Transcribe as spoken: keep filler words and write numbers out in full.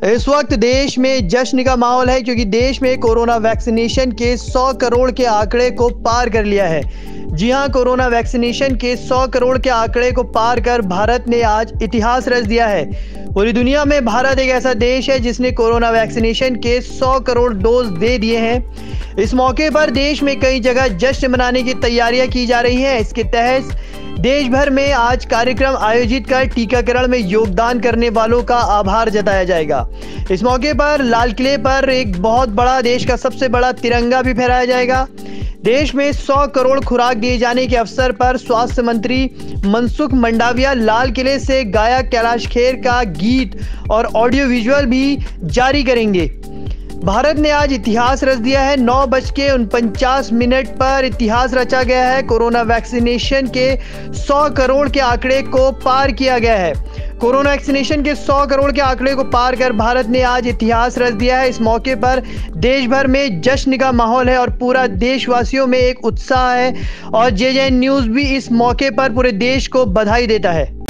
इस वक्त देश में जश्न का माहौल है क्योंकि देश में कोरोना वैक्सीनेशन के सौ करोड़ के आंकड़े को पार कर लिया है। जी हां, कोरोना वैक्सीनेशन के सौ करोड़ के आंकड़े को पार कर भारत ने आज इतिहास रच दिया है। पूरी दुनिया में भारत एक ऐसा देश है जिसने कोरोना वैक्सीनेशन के सौ करोड़ डोज दे दिए हैं। इस मौके पर देश में कई जगह जश्न मनाने की तैयारियां की जा रही हैं। इसके तहत देश भर में आज कार्यक्रम आयोजित कर टीकाकरण में योगदान करने वालों का आभार जताया जाएगा। इस मौके पर लाल किले पर एक बहुत बड़ा देश का सबसे बड़ा तिरंगा भी फहराया जाएगा। देश में सौ करोड़ खुराक दिए जाने के अवसर पर स्वास्थ्य मंत्री मनसुख मंडाविया लाल किले से गायक कैलाश खेर का गीत और ऑडियो विजुअल भी जारी करेंगे। भारत ने आज इतिहास रच दिया है। नौ बज के उनपचास मिनट पर इतिहास रचा गया है। कोरोना वैक्सीनेशन के सौ करोड़ के आंकड़े को पार किया गया है। कोरोना वैक्सीनेशन के सौ करोड़ के आंकड़े को पार कर भारत ने आज इतिहास रच दिया है। इस मौके पर देश भर में जश्न का माहौल है और पूरा देशवासियों में एक उत्साह है और जे जे एन न्यूज़ भी इस मौके पर पूरे देश को बधाई देता है।